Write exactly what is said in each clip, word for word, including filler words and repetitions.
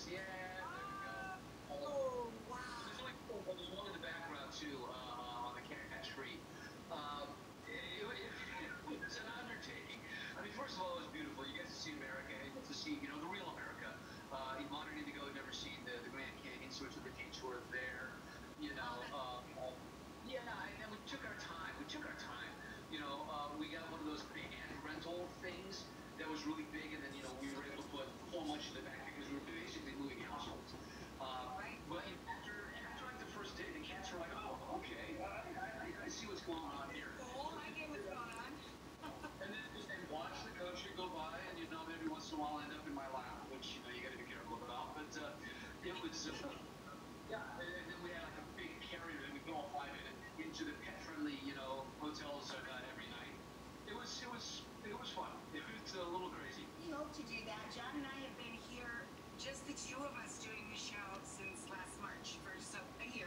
Yeah, there we go. Oh, There's wow. only four, but there's one in the background too, uh, on the catch tree. Um, it, it, it was an undertaking. I mean, first of all, it was beautiful. You get to see America. You get to see, you know, the real America. Uh, in modern Indigo, I've never seen the, the Grand Canyon, so we took a detour there. You Oh, know, that's uh, amazing. yeah, and then we took our time. We took our time. You know, uh, we got one of those band rental things that was really big, and then you know we were able to put so much in the back because we were basically moving households. Uh, Right? but you know, after after like the first day, the cats were like, "Oh, okay, I, I, I see what's going on It's here." cool. I get what's going on. And then just and watch the coacher go by, and you know every once in a while end up in my lap, which you know you got to be careful about. But uh, it was. Uh, yeah, and, and then we had like a big carrier that we could all fly in into the pet-friendly, you know, hotels I got every night. It was, it was, it was fun. It was a little crazy. We hope to do that. John and I have been here, just the two of us, doing the show since last March for so a year.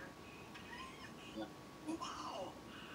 Yeah. Wow.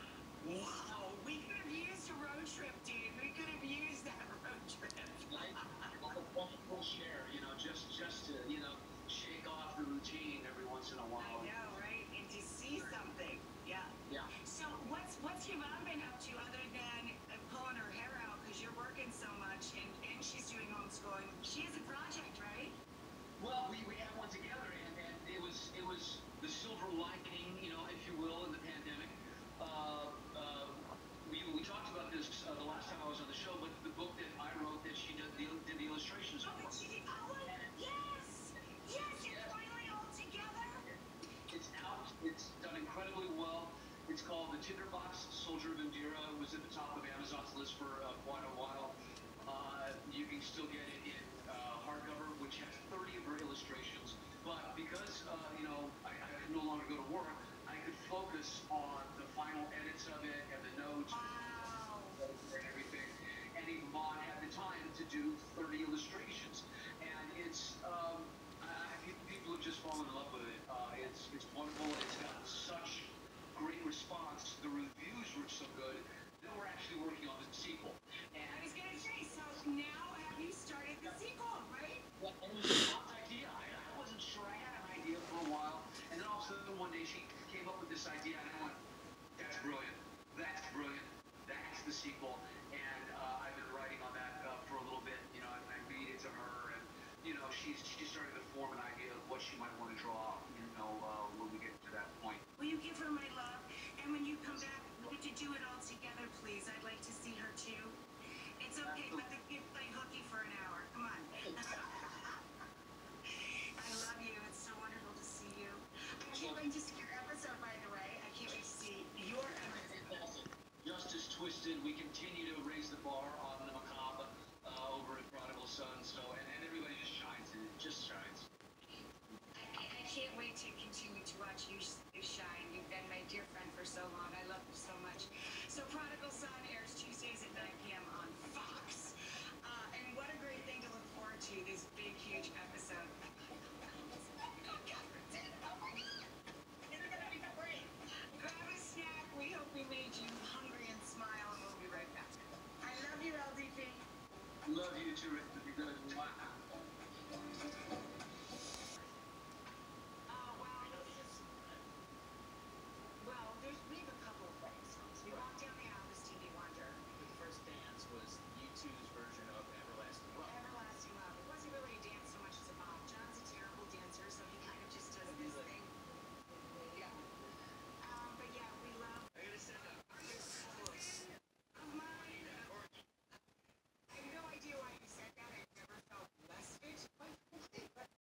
Wow. We could have used a road trip, dude. We could have used that road trip. I, we'll share, you know, just, just to, you know, shake off the routine every once in a I while. know, right? And to see something. Yeah. Yeah. So what's what's your mom been up to other than uh, pulling her hair out because you're working so much and, and she's doing homeschooling? She has a project, right? Well, we, we had one together, and, and it was it was the silver lining, you know, if you will, in the pandemic. Uh, uh, we, we talked about this uh, the last time I was on the show, but the book that I wrote that she did the, did the illustrations Oh, for. but she did. Oh, I- yes, yes, it's Yes, finally all together. it's out. It's done incredibly well. It's called The Tinderbox Soldier of Indira. It was at the top of Amazon's list for uh, quite a while. Uh, you can still get it in uh, hardcover, which has thirty of her illustrations. But because, uh, you know, I, I could no longer go to work, I could focus on the final edits of it and the notes Wow. and everything. And Yvonne had the time to do thirty illustrations. And it's, uh,